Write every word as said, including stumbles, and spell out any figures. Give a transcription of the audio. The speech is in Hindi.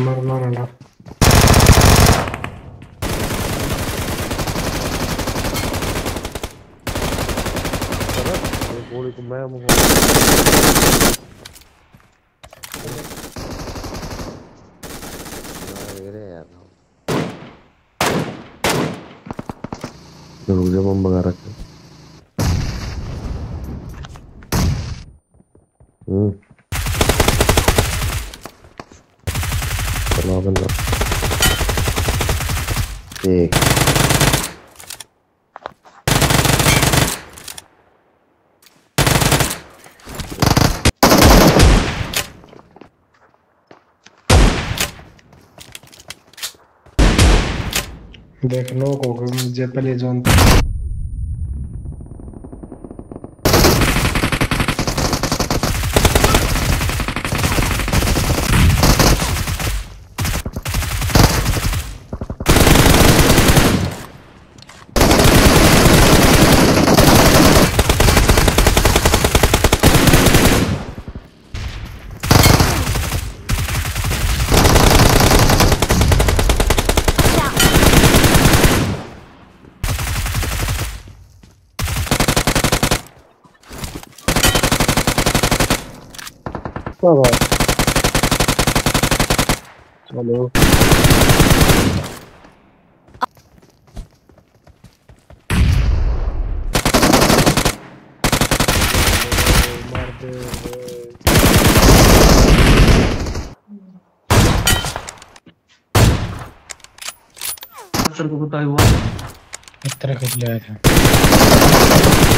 मर मर ना गोली को मैं जरूर जब हम बगा रखे हम्म चलो बंदा एक देख लो को मुझे पहले जोन चलो सर को बताया हुआ इतना कुछ ले आया था।